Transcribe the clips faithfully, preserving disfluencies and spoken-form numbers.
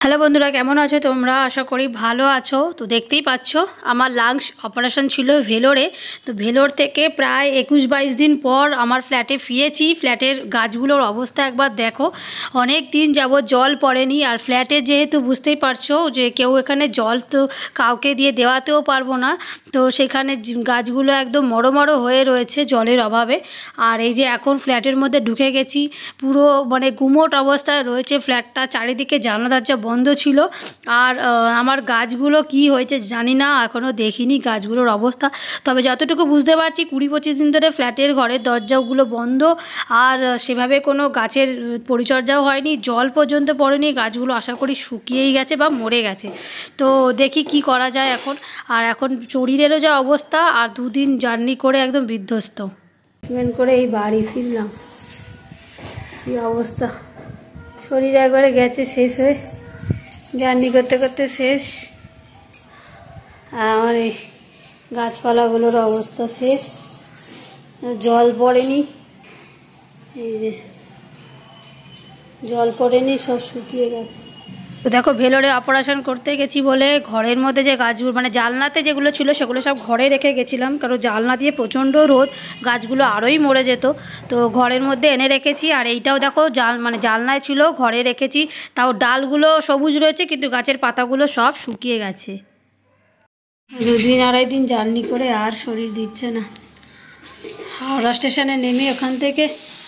Hello বন্ধুরা, কেমন আছো তোমরা? আশা করি ভালো আছো। তো দেখতেই পাচ্ছ আমার লাংস অপারেশন ছিল ভেলোরে। তো ভেলোর থেকে প্রায় একুশ বাইশ দিন পর আমার ফ্ল্যাটে ফিরেছি। ফ্ল্যাটের গাছগুলোর অবস্থা একবার দেখো, অনেক দিন যাবৎ জল পড়েনি। আর ফ্ল্যাটে যেহেতু বুঝতেই পারছো যে কেউ এখানে জল তো কাউকে দিয়ে দেওয়াতেও পারবো না, তো সেখানে গাছগুলো একদম মরো মরো হয়ে রয়েছে জলের অভাবে। আর এই যে এখন ফ্ল্যাটের মধ্যে ঢুকে গেছি, পুরো মানে গুমোট অবস্থায় রয়েছে ফ্ল্যাটটা। চারিদিকে জানলা দরজা বন্ধ ছিল। আর আমার গাছগুলো কি হয়েছে জানি না, এখনও দেখিনি গাছগুলোর অবস্থা। তবে যতটুকু বুঝতে পারছি কুড়ি পঁচিশ দিন ধরে ফ্ল্যাটের ঘরের দরজাগুলো বন্ধ, আর সেভাবে কোনো গাছের পরিচর্যাও হয়নি, জল পর্যন্ত পড়েনি। গাছগুলো আশা করি শুকিয়েই গেছে বা মরে গেছে। তো দেখি কি করা যায় এখন। আর এখন শরীরেরও যা অবস্থা, আর দুদিন জার্নি করে একদম বিধ্বস্ত। মেন করে এই বাড়ি ফিরলাম, কি অবস্থা, শরীর একবারে গেছে শেষ হয়ে, জার্নি করতে করতে শেষ। আর আমার এই গাছপালাগুলোর অবস্থা শেষ, জল পড়েনি, এই যে জল পড়েনি, সব শুকিয়ে গেছে। তো দেখো ভেলোরে অপারেশন করতে গেছি বলে ঘরের মধ্যে যে গাছগুলো মানে জানলাতে যেগুলো ছিল সেগুলো সব ঘরে রেখে গেছিলাম, কারণ জানলা দিয়ে প্রচণ্ড রোদ, গাছগুলো আরোই মরে যেত। তো ঘরের মধ্যে এনে রেখেছি। আর এইটাও দেখো জাল মানে জানলায় ছিল, ঘরে রেখেছি, তাও ডালগুলো সবুজ রয়েছে কিন্তু গাছের পাতাগুলো সব শুকিয়ে গেছে। দুদিন আড়াই দিন জার্নি করে আর শরীর দিচ্ছে না। হাওড়া স্টেশনে নেমে ওখান থেকে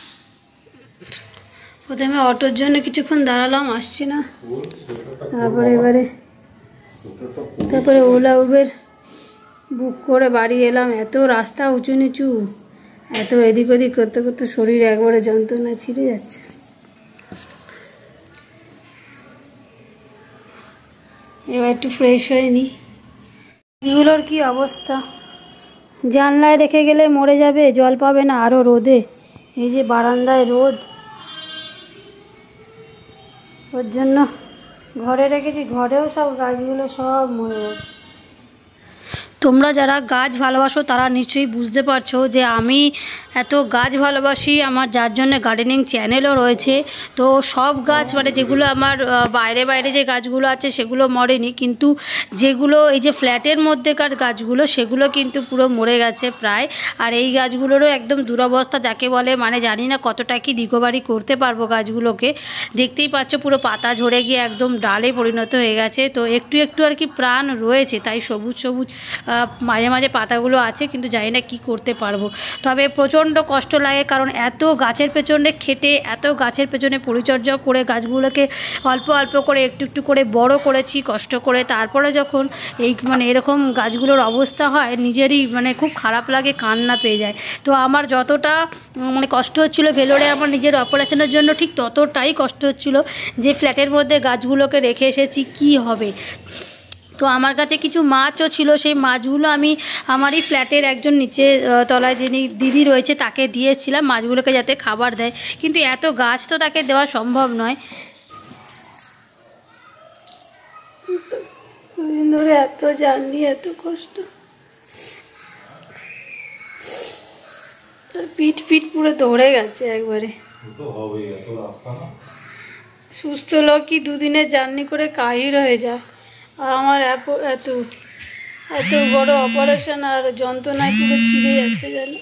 প্রথমে অটোর জন্য কিছুক্ষণ দাঁড়ালাম, আসছি না। তারপরে এবারে তারপরে ওলা উবের বুক করে বাড়ি এলাম। এত রাস্তা উঁচু নিচু, এত এদিক ওদিক করতে করতে শরীর একবারে যন্ত্রণা ছিঁড়ে যাচ্ছে। এবার একটু ফ্রেশ হয়ে নি। এগুলোর কি অবস্থা, জানলায় রেখে গেলে মরে যাবে, জল পাবে না, আরও রোদে। এই যে বারান্দায় রোদ, ওর জন্য ঘরে রেখেছি, ঘরেও সব গাছগুলো সব মরে গেছে। তোমরা যারা গাছ ভালোবাসো তারা নিশ্চয়ই বুঝতে পারছো যে আমি এত গাছ ভালোবাসি, আমার যার জন্য গার্ডেনিং চ্যানেলও রয়েছে। তো সব গাছ মানে যেগুলো আমার বাইরে বাইরে যে গাছগুলো আছে সেগুলো মরেনি, কিন্তু যেগুলো এই যে ফ্ল্যাটের মধ্যেকার গাছগুলো সেগুলো কিন্তু পুরো মরে গেছে প্রায়। আর এই গাছগুলোরও একদম দুরবস্থা যাকে বলে, মানে জানি না কতটা কি রিকভারি করতে পারবো গাছগুলোকে। দেখতেই পাচ্ছ পুরো পাতা ঝরে গিয়ে একদম ডালে পরিণত হয়ে গেছে। তো একটু একটু আর কি প্রাণ রয়েছে, তাই সবুজ সবুজ মাঝে মাঝে পাতাগুলো আছে, কিন্তু জানি না কী করতে পারবো। তবে প্রচণ্ড কষ্ট লাগে, কারণ এত গাছের পেছনে খেটে, এত গাছের পেছনে পরিচর্যা করে গাছগুলোকে অল্প অল্প করে একটু একটু করে বড় করেছি কষ্ট করে। তারপরে যখন এই মানে এরকম গাছগুলোর অবস্থা হয়, নিজেরই মানে খুব খারাপ লাগে, কান্না পেয়ে যায়। তো আমার যতটা মানে কষ্ট হচ্ছিলো ভেলোরে আমার নিজের অপারেশনের জন্য, ঠিক ততটাই কষ্ট হচ্ছিলো যে ফ্ল্যাটের মধ্যে গাছগুলোকে রেখে এসেছি, কি হবে। তো আমার কাছে কিছু মাছও ছিল, সেই মাছগুলো আমি আমারই ফ্ল্যাটের একজন নিচে তলায় যিনি দিদি রয়েছে তাকে দিয়েছিলাম মাছগুলোকে যাতে খাবার দেয়, কিন্তু এত গাছ তো তাকে দেওয়া সম্ভব নয়। ধরে এত জার্নি, এত কষ্ট, পিঠ পিঠ পুরো দৌড়ে গেছে একবারে। সুস্থ লোক কি দুদিনের জার্নি করে কাহিল হয়ে যায়, আর আমার এত এত এত বড় অপারেশন আর যন্ত্রণায় পুরো ছিঁড়ে যাচ্ছে জানো।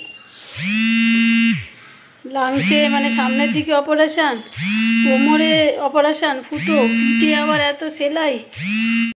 লাংসে মানে সামনের দিকে অপারেশন, কোমরে অপারেশন, ফুটো, পিঠে আবার এত সেলাই।